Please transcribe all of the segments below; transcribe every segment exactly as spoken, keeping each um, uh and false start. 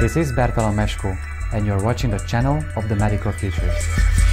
This is Bertalan Meskó, and you're watching the channel of the Medical Futurist.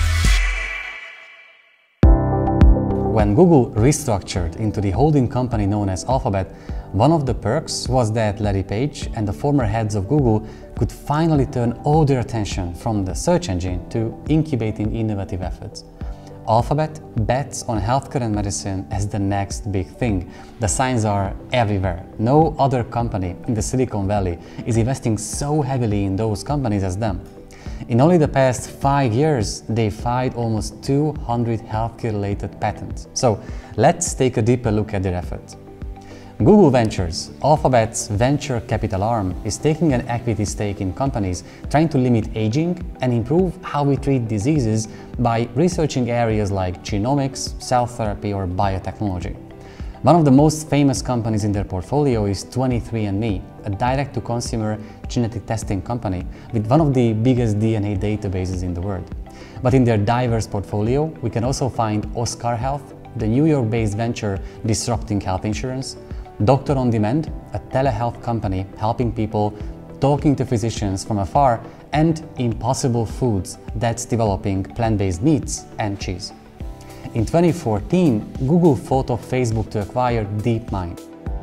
When Google restructured into the holding company known as Alphabet, one of the perks was that Larry Page and the former heads of Google could finally turn all their attention from the search engine to incubating innovative efforts. Alphabet bets on healthcare and medicine as the next big thing. The signs are everywhere. No other company in the Silicon Valley is investing so heavily in those companies as them. In only the past five years, they filed almost two hundred healthcare-related patents. So let's take a deeper look at their efforts. Google Ventures, Alphabet's venture capital arm, is taking an equity stake in companies trying to limit aging and improve how we treat diseases by researching areas like genomics, cell therapy, or biotechnology. One of the most famous companies in their portfolio is twenty-three and me, a direct-to-consumer genetic testing company with one of the biggest D N A databases in the world. But in their diverse portfolio, we can also find Oscar Health, the New York-based venture disrupting health insurance, Doctor on Demand, a telehealth company helping people talking to physicians from afar, and Impossible Foods, that's developing plant-based meats and cheese. In twenty fourteen, Google thought of Facebook to acquire Deepmind.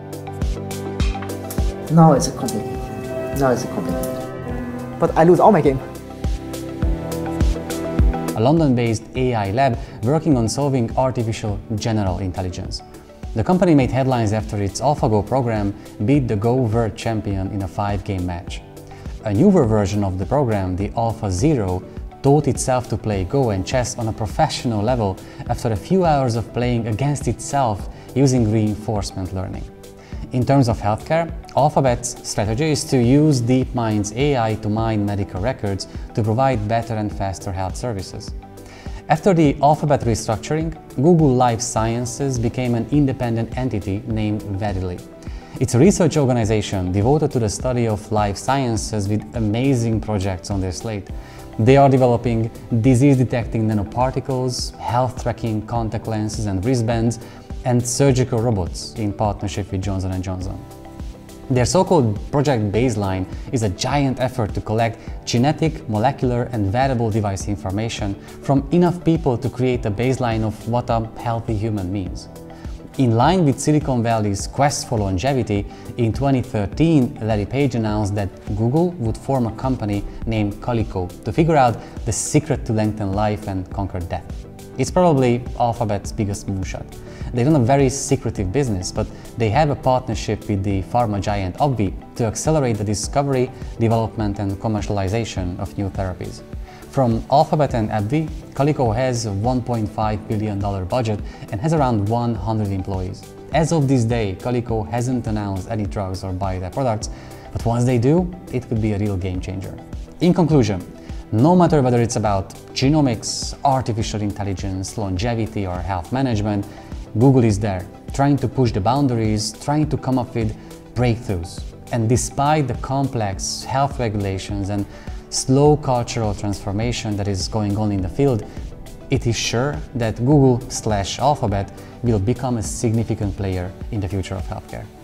Now it's a complicated. Now it's a complicated. But I lose all my game. A London-based A I lab working on solving artificial general intelligence. The company made headlines after its AlphaGo program beat the Go world champion in a five-game match. A newer version of the program, the Alpha Zero, taught itself to play Go and chess on a professional level after a few hours of playing against itself using reinforcement learning. In terms of healthcare, Alphabet's strategy is to use Deepmind's A I to mine medical records to provide better and faster health services. After the Alphabet restructuring, Google Life Sciences became an independent entity named Verily. It's a research organization devoted to the study of life sciences with amazing projects on their slate. They are developing disease-detecting nanoparticles, health-tracking contact lenses and wristbands, and surgical robots in partnership with Johnson and Johnson. Their so-called Project Baseline is a giant effort to collect genetic, molecular, and wearable device information from enough people to create a baseline of what a healthy human means. In line with Silicon Valley's quest for longevity, in twenty thirteen, Larry Page announced that Google would form a company named Calico to figure out the secret to lengthen life and conquer death. It's probably Alphabet's biggest moonshot. They run a very secretive business, but they have a partnership with the pharma giant to accelerate the discovery, development, and commercialization of new therapies. From Alphabet and AbbVie, Calico has a one point five billion dollar budget and has around one hundred employees. As of this day, Calico hasn't announced any drugs or biotech products, but once they do, it could be a real game changer. In conclusion, no matter whether it's about genomics, artificial intelligence, longevity, or health management, Google is there, trying to push the boundaries, trying to come up with breakthroughs. And despite the complex health regulations and slow cultural transformation that is going on in the field, it is sure that Google slash Alphabet will become a significant player in the future of healthcare.